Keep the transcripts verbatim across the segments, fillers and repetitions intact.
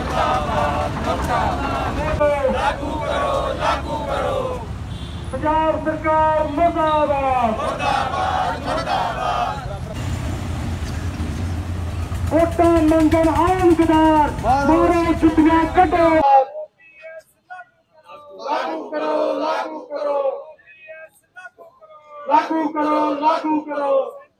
लागू करो लागू करो पंजाब सरकार मुर्दाबाद मुर्दाबाद मुर्दाबाद वोटां मंगण आम गदार मारो छुट्टियां कटो लागू करो लागू करो लागू करो लागू करो।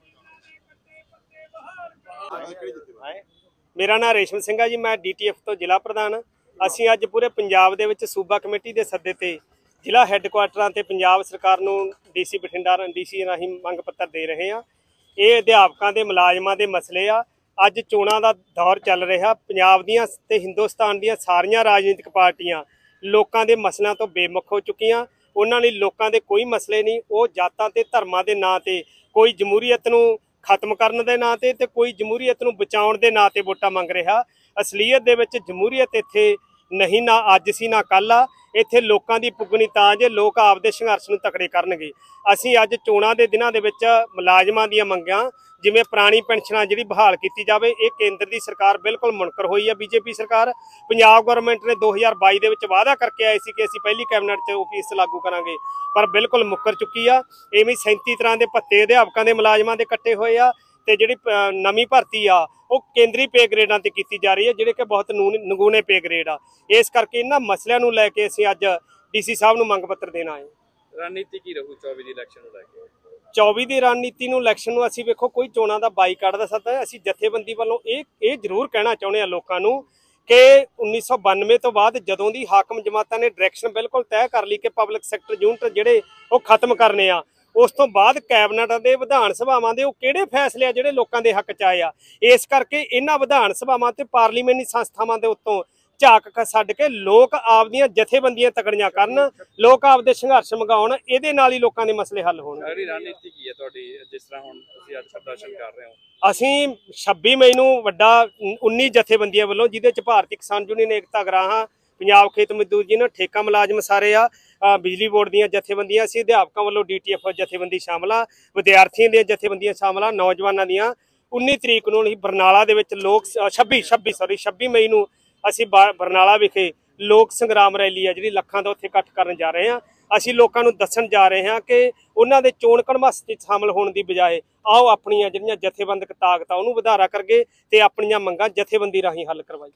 मेरा नाम रेशम सिंह है जी, मैं डी टी एफ तो जिला प्रधान। ਅਸੀਂ ਅੱਜ ਪੂਰੇ ਪੰਜਾਬ ਦੇ ਵਿੱਚ ਸੂਬਾ ਕਮੇਟੀ ਦੇ ਸੱਦੇ ਤੇ ਜ਼ਿਲ੍ਹਾ ਹੈੱਡਕੁਆਟਰਾਂ ਤੇ ਪੰਜਾਬ ਸਰਕਾਰ ਨੂੰ ਡੀਸੀ ਬਠਿੰਡਾ ਡੀਸੀ ਰਾਹੀਂ ਮੰਗ ਪੱਤਰ ਦੇ ਰਹੇ ਹਾਂ। ਇਹ ਅਧਿਆਪਕਾਂ ਦੇ ਮੁਲਾਜ਼ਮਾਂ ਦੇ ਮਸਲੇ ਆ। ਅੱਜ ਚੋਣਾਂ ਦਾ ਦੌਰ ਚੱਲ ਰਿਹਾ। ਪੰਜਾਬ ਦੀਆਂ ਤੇ ਹਿੰਦੁਸਤਾਨ ਦੀਆਂ ਸਾਰੀਆਂ ਰਾਜਨੀਤਿਕ ਪਾਰਟੀਆਂ ਲੋਕਾਂ ਦੇ ਮਸਲਿਆਂ ਤੋਂ ਬੇਮੁਖ ਹੋ ਚੁੱਕੀਆਂ। ਉਹਨਾਂ ਲਈ ਲੋਕਾਂ ਦੇ ਕੋਈ ਮਸਲੇ ਨਹੀਂ। ਉਹ ਜਾਤਾਂ ਤੇ ਧਰਮਾਂ ਦੇ ਨਾਂ ਤੇ, ਕੋਈ ਜਮਹੂਰੀਅਤ ਨੂੰ ਖਤਮ ਕਰਨ ਦੇ ਨਾਂ ਤੇ ਤੇ ਕੋਈ ਜਮਹੂਰੀਅਤ ਨੂੰ ਬਚਾਉਣ ਦੇ ਨਾਂ ਤੇ ਵੋਟਾਂ ਮੰਗ ਰਿਹਾ। ਅਸਲੀਅਤ ਦੇ ਵਿੱਚ ਜਮਹੂਰੀਅਤ ਇੱਥੇ ਨਹੀਂ, ਨਾ ਅੱਜ ਸੀ ਨਾ ਕੱਲ੍ਹ ਆ। ਇੱਥੇ ਲੋਕਾਂ ਦੀ ਪੁੱਗਣੀ ਤਾਂ ਜੇ ਲੋਕ ਆਪਦੇ ਸੰਘਰਸ਼ ਨੂੰ ਤਕੜੇ ਕਰਨਗੇ। ਅਸੀਂ ਅੱਜ ਚੋਣਾਂ ਦੇ ਦਿਨਾਂ ਦੇ ਵਿੱਚ ਮੁਲਾਜ਼ਮਾਂ ਦੀਆਂ ਮੰਗਾਂ, ਜਿਵੇਂ ਪੁਰਾਣੀ ਪੈਨਸ਼ਨਾਂ ਜਿਹੜੀ ਬਹਾਲ ਕੀਤੀ ਜਾਵੇ, ਇਹ ਕੇਂਦਰ ਦੀ ਸਰਕਾਰ ਬਿਲਕੁਲ ਮੁਨਕਰ ਹੋਈ ਹੈ। ਬੀਜੇਪੀ ਸਰਕਾਰ, ਪੰਜਾਬ ਗਵਰਨਮੈਂਟ ਨੇ ਦੋ ਹਜ਼ਾਰ ਬਾਈ ਦੇ ਵਿੱਚ ਵਾਅਦਾ ਕਰਕੇ ਆਏ ਸੀ ਕਿ ਅਸੀਂ ਪਹਿਲੀ ਕੈਬਨਿਟ 'ਚ ਓ ਪੀ ਐਸ ਲਾਗੂ ਕਰਾਂਗੇ, ਪਰ ਬਿਲਕੁਲ ਮੁੱਕਰ ਚੁੱਕੀ ਆ। ਇਵੇਂ ਸੈਂਤੀ ਤਰ੍ਹਾਂ ਦੇ ਭੱਤੇ ਅਧਿਆਪਕਾਂ ਦੇ ਮੁਲਾਜ਼ਮਾਂ ਦੇ ਕੱਟੇ ਹੋਏ ਆ ਤੇ ਜਿਹੜੀ ਨਵੀਂ ਭਰਤੀ ਆ ਉਹ ਕੇਂਦਰੀ ਪੇ ਗ੍ਰੇਡਾਂ ਤੇ ਕੀਤੀ ਜਾ ਰਹੀ ਹੈ, ਜਿਹੜੇ ਕਿ ਬਹੁਤ ਨਗੂਣੇ ਪੇ ਗ੍ਰੇਡ ਆ। ਇਸ ਕਰਕੇ ਇਹਨਾਂ ਮਸਲਿਆਂ ਨੂੰ ਲੈ ਕੇ ਅਸੀਂ ਅੱਜ ਡੀਸੀ ਸਾਹਿਬ ਨੂੰ ਮੰਗ ਪੱਤਰ ਦੇਣ ਆਏ। ਰਣਨੀਤੀ ਕੀ ਰਹੂ ਚੌਵੀ ਦੀ ਇਲੈਕਸ਼ਨ ਨੂੰ ਲੈ ਕੇ? ਚੌਵੀ ਦੀ ਰਣਨੀਤੀ ਨੂੰ ਇਲੈਕਸ਼ਨ ਨੂੰ ਅਸੀਂ ਵੇਖੋ ਕੋਈ ਚੋਣਾਂ ਦਾ ਬਾਈਕਾਟ ਦਾ ਸੱਦਾ। ਅਸੀਂ ਜਥੇਬੰਦੀ ਵੱਲੋਂ ਇਹ ਇਹ ਜ਼ਰੂਰ ਕਹਿਣਾ ਚਾਹੁੰਦੇ ਹਾਂ ਲੋਕਾਂ ਨੂੰ ਕਿ ਉੱਨੀ ਸੌ ਬਾਨਵੇਂ ਤੋਂ ਬਾਅਦ ਜਦੋਂ ਦੀ ਹਾਕਮ ਜਮਾਤਾਂ ਨੇ ਡਾਇਰੈਕਸ਼ਨ ਬਿਲਕੁਲ ਤੈਅ ਕਰ ਲਈ ਕਿ ਪਬਲਿਕ ਸੈਕਟਰ ਯੂਨਿਟ ਜਿਹੜੇ ਉਹ ਖਤਮ ਕਰਨੇ ਆ, ਉਸ ਤੋਂ ਬਾਅਦ ਕੈਬਨਿਟ ਦੇ ਵਿਧਾਨ ਸਭਾਵਾਂ ਦੇ ਉਹ ਕਿਹੜੇ ਫੈਸਲੇ ਆ ਜਿਹੜੇ ਲੋਕਾਂ ਦੇ ਹੱਕ 'ਚ ਆਏ ਆ। ਇਸ ਕਰਕੇ ਇਹਨਾਂ ਵਿਧਾਨ ਸਭਾਵਾਂ ਤੇ ਪਾਰਲੀਮੈਂਟਰੀ ਸੰਸਥਾਵਾਂ ਦੇ ਉੱਤੋਂ ਝਾਕ ਛੱਡ ਕੇ ਲੋਕ ਆਪਦੀਆਂ ਜਥੇਬੰਦੀਆਂ ਤਕੜੀਆਂ ਕਰਨ, ਲੋਕ ਆਪਦੇ ਸੰਘਰਸ਼ ਮੰਗਾਉਣ। ਇਹਦੇ ਨਾਲ ਹੀ ਲੋਕਾਂ ਦੇ ਮਸਲੇ ਹੱਲ ਹੋਣਗੇ। ਸਾਡੀ ਰਣਨੀਤੀ ਕੀ ਹੈ ਤੁਹਾਡੀ, ਜਿਸ ਤਰ੍ਹਾਂ ਹੁਣ ਤੁਸੀਂ ਅੱਜ ਪ੍ਰਦਰਸ਼ਨ ਕਰ ਰਹੇ ਹੋ? ਅਸੀਂ ਛੱਬੀ ਮਈ ਨੂੰ ਵੱਡਾ ਉੱਨੀ ਜਥੇਬੰਦੀਆਂ ਵੱਲੋਂ, ਜਿਹਦੇ 'ਚ ਭਾਰਤੀ ਕਿਸਾਨ ਯੂਨੀਅਨ ਏਕਤਾ ਗਰਾਹਾਂ, ਪੰਜਾਬ ਖੇਤ ਮਜ਼ਦੂਰ ਜੀ ਨੇ, ਠੇਕਾ ਮੁਲਾਜ਼ਮ ਸਾਰੇ ਆ, ਬਿਜਲੀ ਬੋਰਡ ਦੀਆਂ ਜਥੇਬੰਦੀਆਂ, ਅਸੀਂ ਅਧਿਆਪਕਾਂ ਵੱਲੋਂ ਡੀ ਟੀ ਐਫ ਜਥੇਬੰਦੀ ਸ਼ਾਮਲ ਆ, ਵਿਦਿਆਰਥੀਆਂ ਦੀਆਂ ਜਥੇਬੰਦੀਆਂ ਸ਼ਾਮਲ ਆ, ਨੌਜਵਾਨਾਂ ਦੀਆਂ। ਉੱਨੀ ਤਰੀਕ ਨੂੰ ਅਸੀਂ ਬਰਨਾਲਾ ਦੇ ਵਿੱਚ ਲੋਕ ਛੱਬੀ ਛੱਬੀ ਸੌਰੀ ਛੱਬੀ ਮਈ ਨੂੰ ਅਸੀਂ ਬਰਨਾਲਾ ਵਿਖੇ ਲੋਕ ਸੰਗਰਾਮ ਰੈਲੀ ਆ ਜਿਹੜੀ ਲੱਖਾਂ ਦਾ ਉੱਥੇ ਇਕੱਠ ਕਰਨ ਜਾ ਰਹੇ ਹਾਂ। ਅਸੀਂ ਲੋਕਾਂ ਨੂੰ ਦੱਸਣ ਜਾ ਰਹੇ ਹਾਂ ਕਿ ਉਹਨਾਂ ਦੇ ਚੋਣ ਕੜਮਸ 'ਚ ਸ਼ਾਮਲ ਹੋਣ ਦੀ ਬਜਾਏ ਆਓ ਆਪਣੀਆਂ ਜਿਹੜੀਆਂ ਜਥੇਬੰਦਕ ਤਾਕਤਾਂ ਉਹਨੂੰ ਵਧਾਰਾ ਕਰਗੇ ਤੇ ਆਪਣੀਆਂ ਮੰਗਾਂ ਜਥੇਬੰਦੀ ਰਾਹੀਂ ਹੱਲ ਕਰਵਾਈ।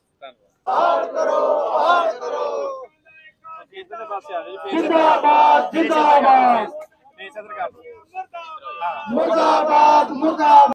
हार करो हार करो जिंदाबाद जिंदाबाद मुर्दाबाद मुर्दाबाद।